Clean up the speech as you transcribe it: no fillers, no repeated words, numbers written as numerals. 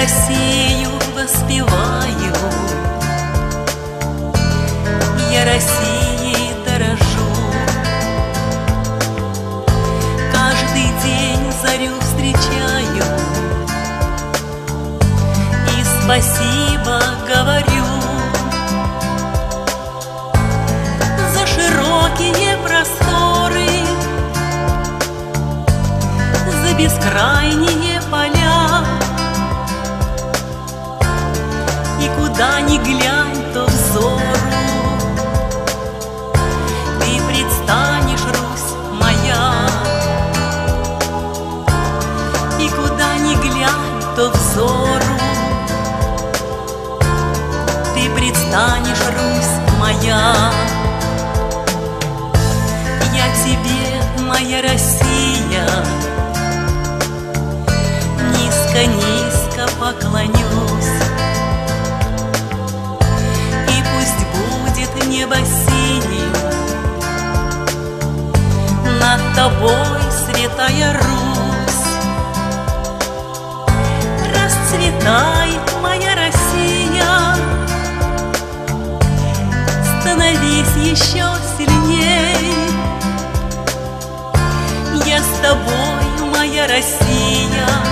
Россию воспеваю, я Россией дорожу. Каждый день зарю встречаю и спасибо говорю за широкие просторы, за бескрайние поля. И куда ни глянь, то взору ты предстанешь, Русь моя. И куда ни глянь, то взору ты предстанешь, Русь моя. Я тебе, моя Россия, низко-низко поклонюсь. Небо синим, над тобой, святая Русь. Расцветай, моя Россия, становись еще сильней. Я с тобой, моя Россия.